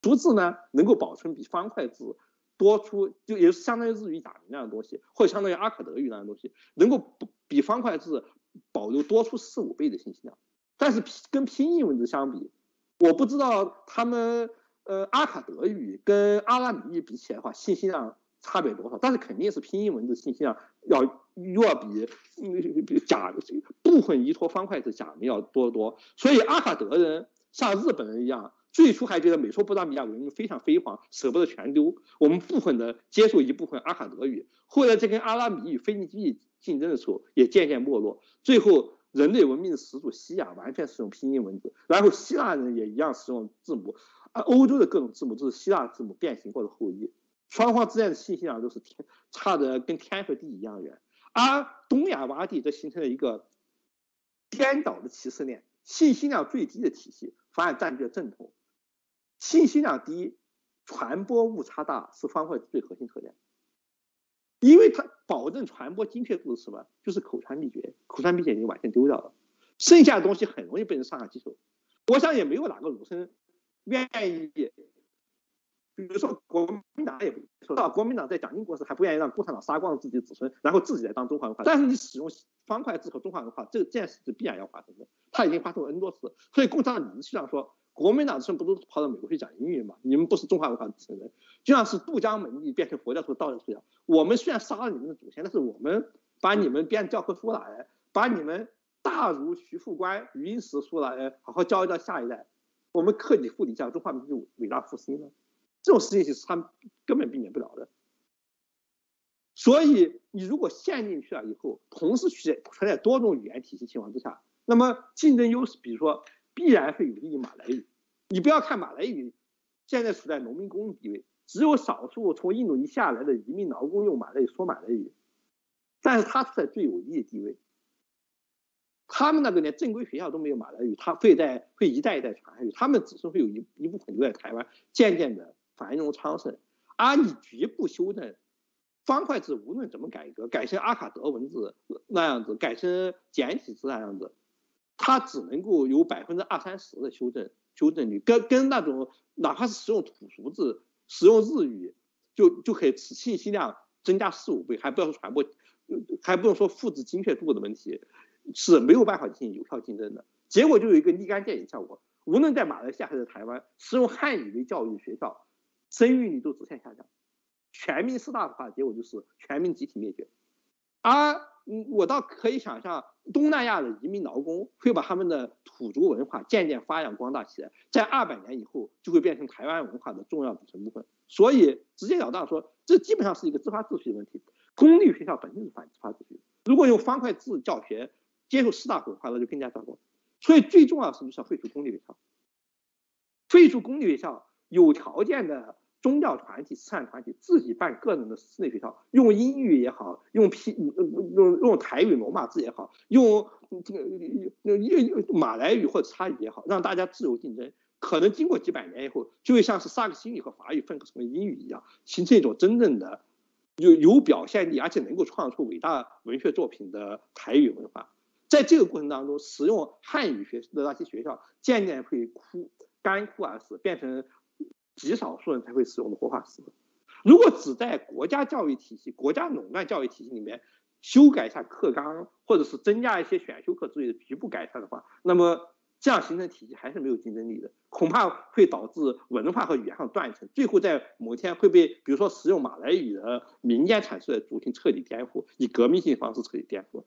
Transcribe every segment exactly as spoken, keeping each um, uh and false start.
竹字呢能够保存比方块字多出，就也是相当于日语假名那样的东西，或者相当于阿卡德语那样的东西，能够比方块字保留多出四五倍的信息量。但是跟拼音文字相比，我不知道他们呃阿卡德语跟阿拉米语比起来的话，信息量差别多少？但是肯定是拼音文字信息量要要比嗯假部分依托方块字假名要多得多。所以阿卡德人像日本人一样，最初还觉得美索不达米亚文明非常辉煌，舍不得全丢，我们部分的接受一部分阿卡德语。后来在跟阿拉米语、腓尼基语竞争的时候，也渐渐没落。最后，人类文明的始祖西亚完全使用拼音文字，然后希腊人也一样使用字母。啊，欧洲的各种字母都是希腊字母变形过的后裔。双方之间的信息量都是天差的跟天和地一样远。而东亚洼地则形成了一个颠倒的歧视链，信息量最低的体系反而占据了正统。信息量低，传播误差大是方块字最核心特点，因为它保证传播精确度是什么？就是口传秘诀，口传秘诀已经完全丢掉了，剩下的东西很容易被人上下其手。我想也没有哪个儒生愿意，比如说国民党也不说到，国民党在蒋经国时还不愿意让共产党杀光了自己的子孙，然后自己来当中华文化。但是你使用方块字和中华文化，这件事是必然要发生的，它已经发生过 N 多次。所以共产党理事上说，国民党的人不都跑到美国去讲英语吗？你们不是中华文化的继承人，就像是渡江门第变成佛教徒、道教徒一样。我们虽然杀了你们的祖先，但是我们把你们编教科书来，把你们大儒徐复观、余英时书来，好好教一教下一代。我们克己复礼，讲中华民族伟大复兴呢？这种事情是他们根本避免不了的。所以你如果陷进去了以后，同时存在多种语言体系情况之下，那么竞争优势，比如说必然会有利于马来语。你不要看马来语现在处在农民工的地位，只有少数从印度尼西亚来的移民劳工用马来语说马来语，但是他处在最有利的地位。他们那个连正规学校都没有马来语，他会在会一代一代传下去，他们子孙会有一一部分留在台湾，渐渐的繁荣昌盛。而你局部修正方块字，无论怎么改革，改成阿卡德文字那样子，改成简体字那样子，它只能够有百分之二三十的修正修正率，跟跟那种哪怕是使用土俗字、使用日语，就就可以使信息量增加四五倍，还不要说传播，还不用说复制精确度的问题。是没有办法进行有效竞争的，结果就有一个立竿见影效果。无论在马来西亚还是台湾，使用汉语为教育学校，生育率都直线下降，全民士大夫化的结果就是全民集体灭绝。而我倒可以想象，东南亚的移民劳工会把他们的土族文化渐渐发扬光大起来，在二百年以后就会变成台湾文化的重要组成部分。所以直截了当说，这基本上是一个自发秩序的问题。公立学校本身是反自发秩序，如果用方块字教学接受士大夫文化，那就更加糟糕。所以最重要的是就是要废除公立学校，废除公立学校，有条件的宗教团体、慈善团体自己办个人的室内学校，用英语也好，用批用用台语罗马字也好，用这个马来语或者其他语也好，让大家自由竞争。可能经过几百年以后，就会像是萨克西语和法语分割成为英语一样，形成一种真正的有有表现力，而且能够创造出伟大文学作品的台语文化。在这个过程当中，使用汉语学的那些学校渐渐会枯干枯而死，变成极少数人才会使用的活化石。如果只在国家教育体系、国家垄断教育体系里面修改一下课纲，或者是增加一些选修课之类的局部改善的话，那么这样形成体系还是没有竞争力的，恐怕会导致文化和语言上断层，最后在某天会被比如说使用马来语的民间产生的族群彻底颠覆，以革命性方式彻底颠覆。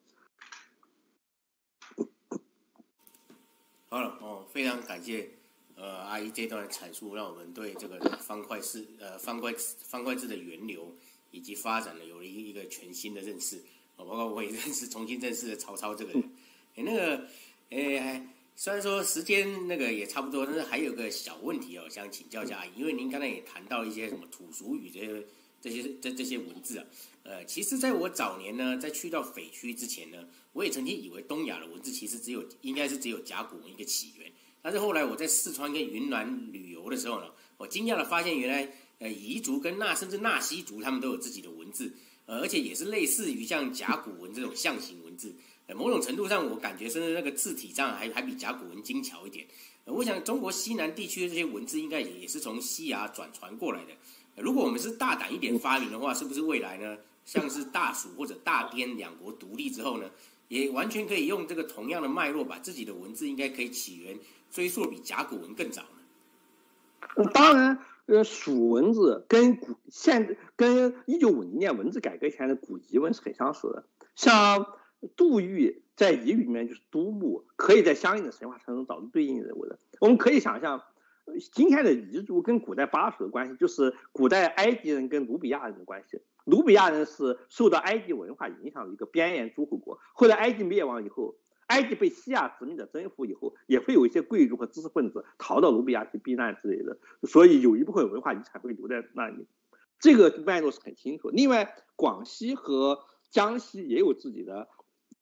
好了哦，非常感谢呃阿姨这段阐述，让我们对这个方块字呃方块方块字的源流以及发展呢有了一个全新的认识。哦，包括我也认识重新认识了曹操这个人。哎，那个哎，虽然说时间那个也差不多，但是还有个小问题哦，想请教一下阿姨，因为您刚才也谈到一些什么土俗语这些这些这这些文字啊。呃，其实在我早年呢，在去到匪区之前呢，我也曾经以为东亚的文字其实只有应该是只有甲骨文一个起源，但是后来我在四川跟云南旅游的时候呢，我惊讶的发现原来呃彝族跟纳甚至纳西族他们都有自己的文字，呃，而且也是类似于像甲骨文这种象形文字，呃，某种程度上我感觉甚至那个字体上还还比甲骨文精巧一点。 呃我想中国西南地区的这些文字应该也也是从西亚转传过来的。呃如果我们是大胆一点发明的话，是不是未来呢，像是大蜀或者大滇两国独立之后呢，也完全可以用这个同样的脉络，把自己的文字应该可以起源追溯比甲骨文更早呢？ 当然，呃，蜀文字跟古现跟一九五零年文字改革前的古籍文是很相似的。像杜预在彝语里面就是都牧，可以在相应的神话传中找到对应的人物的。我们可以想象，今天的彝族跟古代巴蜀的关系，就是古代埃及人跟努比亚人的关系。努比亚人是受到埃及文化影响的一个边缘诸侯国，后来埃及灭亡以后。埃及被西亚殖民者征服以后，也会有一些贵族和知识分子逃到努比亚去避难之类的，所以有一部分文化遗产会留在那里。这个脉络是很清楚。另外，广西和江西也有自己的，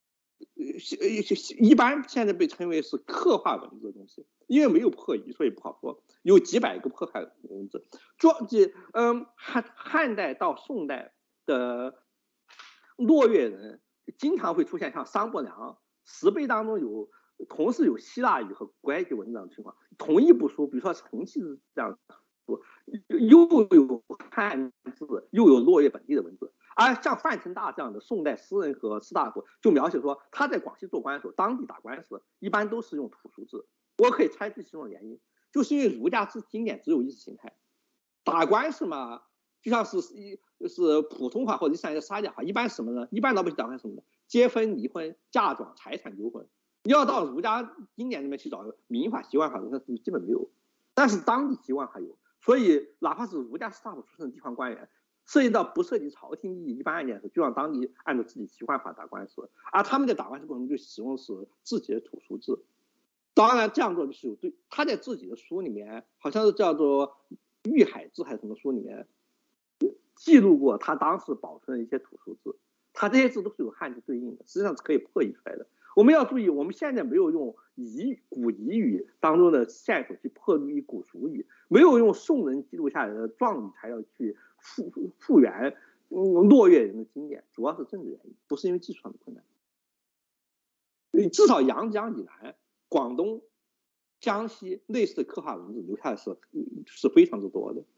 一般现在被称为是刻画文字的东西，因为没有破译，所以不好说。有几百个刻画文字。庄记，嗯，汉汉代到宋代的落月人经常会出现像商伯良。石碑当中有同时有希腊语和古埃及文字的情况，同一部书，比如说重启是这样说，又有汉字，又有落月本地的文字。而像范成大这样的宋代诗人和士大夫，就描写说他在广西做官的时候，当地打官司一般都是用土书字。我可以猜测其中的原因，就是因为儒家之经典只有意识形态，打官司嘛，就像是是普通话或者像一个沙家话，一般什么呢？一般老百姓打官司什么呢？结婚、离婚、嫁妆、财产纠纷，你要到儒家经典里面去找民法、习惯法，那基本没有。但是当地习惯还有，所以哪怕是儒家士大夫出身的地方官员，涉及到不涉及朝廷意义一般案件的时候，就让当地按照自己习惯法打官司，而他们在打官司过程中就使用的是自己的土书字。当然，这样做就是有对他在自己的书里面，好像是叫做《玉海志》还是什么书里面记录过他当时保存的一些土书字。它这些字都是有汉字对应的，实际上是可以破译出来的。我们要注意，我们现在没有用彝古彝语当中的线索去破译古蜀语，没有用宋人记录下来的状语材料去复复原嗯落月人的经典，主要是政治原因，不是因为技术上的困难。至少阳江以南、广东、江西类似的刻画文字留下的是是非常之多的。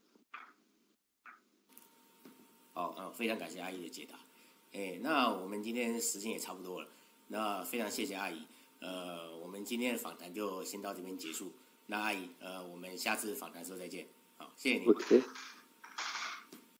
好，嗯，非常感谢阿姨的解答。哎，那我们今天时间也差不多了，那非常谢谢阿姨。呃，我们今天的访谈就先到这边结束。那阿姨，呃，我们下次访谈的时候再见。好，谢谢你。 Okay.